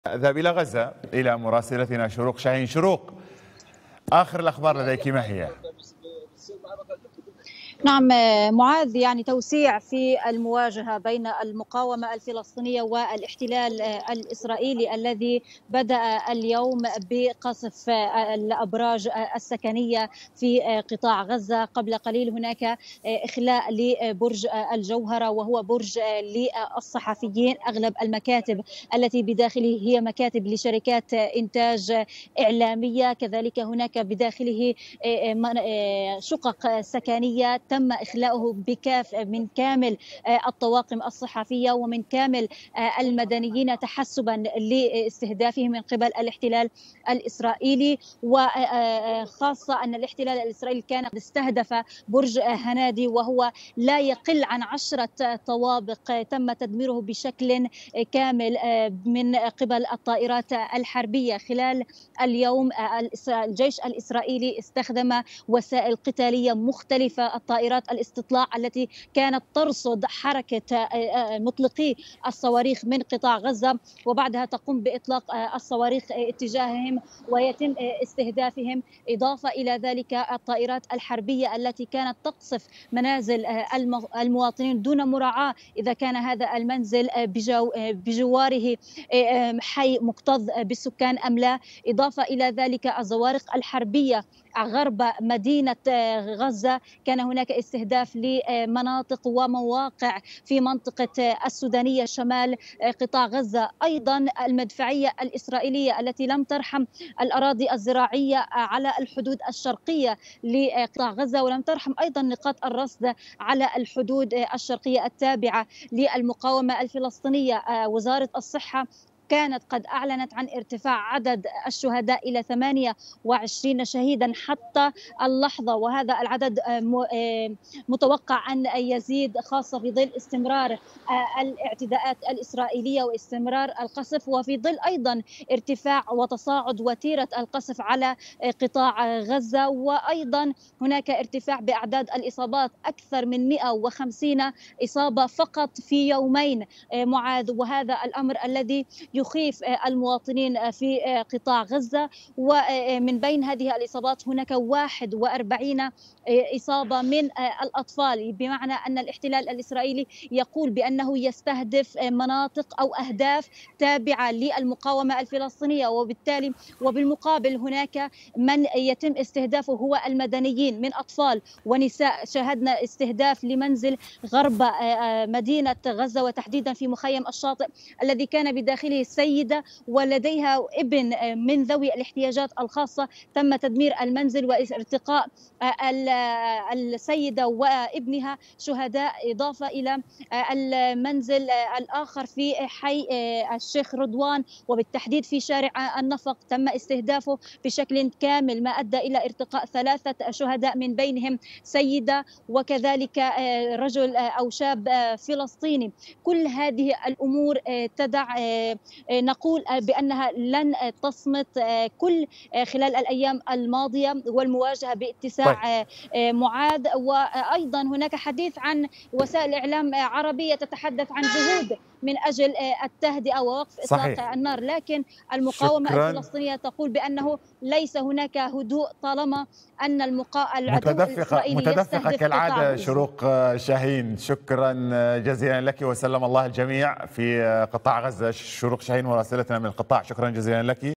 أذهب إلى غزة إلى مراسلتنا شروق شاهين. شروق، آخر الأخبار لديك ما هي؟ نعم معاذ، يعني توسيع في المواجهة بين المقاومة الفلسطينية والاحتلال الإسرائيلي الذي بدأ اليوم بقصف الأبراج السكنية في قطاع غزة. قبل قليل هناك إخلاء لبرج الجوهرة، وهو برج للصحفيين. أغلب المكاتب التي بداخله هي مكاتب لشركات إنتاج إعلامية. كذلك هناك بداخله شقق سكنية تم إخلاؤه من كامل الطواقم الصحفية ومن كامل المدنيين تحسبا لاستهدافهم من قبل الاحتلال الإسرائيلي. وخاصة أن الاحتلال الإسرائيلي كان قد استهدف برج هنادي، وهو لا يقل عن 10 طوابق تم تدميره بشكل كامل من قبل الطائرات الحربية. خلال اليوم الجيش الإسرائيلي استخدم وسائل قتالية مختلفة، الطائرات الاستطلاع التي كانت ترصد حركة مطلقي الصواريخ من قطاع غزة، وبعدها تقوم بإطلاق الصواريخ اتجاههم ويتم استهدافهم. إضافة إلى ذلك الطائرات الحربية التي كانت تقصف منازل المواطنين دون مراعاة إذا كان هذا المنزل بجواره حي مكتظ بالسكان أم لا. إضافة إلى ذلك الزوارق الحربية غرب مدينة غزة، كان هناك استهداف لمناطق ومواقع في منطقة السودانية شمال قطاع غزة. أيضا المدفعية الإسرائيلية التي لم ترحم الأراضي الزراعية على الحدود الشرقية لقطاع غزة، ولم ترحم أيضا نقاط الرصد على الحدود الشرقية التابعة للمقاومة الفلسطينية. وزارة الصحة كانت قد أعلنت عن ارتفاع عدد الشهداء إلى 28 شهيدا حتى اللحظة، وهذا العدد متوقع أن يزيد، خاصة في ظل استمرار الاعتداءات الإسرائيلية واستمرار القصف، وفي ظل أيضا ارتفاع وتصاعد وتيرة القصف على قطاع غزة. وأيضا هناك ارتفاع بأعداد الإصابات، أكثر من 150 إصابة فقط في يومين معاذ، وهذا الأمر الذي يخيف المواطنين في قطاع غزة. ومن بين هذه الإصابات هناك 41 إصابة من الأطفال، بمعنى أن الاحتلال الإسرائيلي يقول بأنه يستهدف مناطق أو أهداف تابعة للمقاومة الفلسطينية، وبالتالي وبالمقابل هناك من يتم استهدافه هو المدنيين من أطفال ونساء. شاهدنا استهداف لمنزل غرب مدينة غزة، وتحديدا في مخيم الشاطئ الذي كان بداخله سيدة ولديها ابن من ذوي الاحتياجات الخاصة. تم تدمير المنزل وارتقاء السيدة وابنها شهداء. إضافة إلى المنزل الآخر في حي الشيخ رضوان، وبالتحديد في شارع النفق، تم استهدافه بشكل كامل، ما أدى إلى ارتقاء 3 شهداء من بينهم سيدة وكذلك رجل أو شاب فلسطيني. كل هذه الأمور تدع نقول بأنها لن تصمت كل خلال الأيام الماضية، والمواجهة باتساع معاذ. وأيضا هناك حديث عن وسائل إعلام عربية تتحدث عن جهود من أجل التهدئة ووقف إطلاق النار، لكن المقاومة الفلسطينية تقول بأنه ليس هناك هدوء طالما أن العدو الإسرائيلي متدفقة كالعادة. شروق شاهين، شكرا جزيلا لك، وسلم الله الجميع في قطاع غزة. شروق شاهين مراسلتنا من القطاع، شكرا جزيلا لك.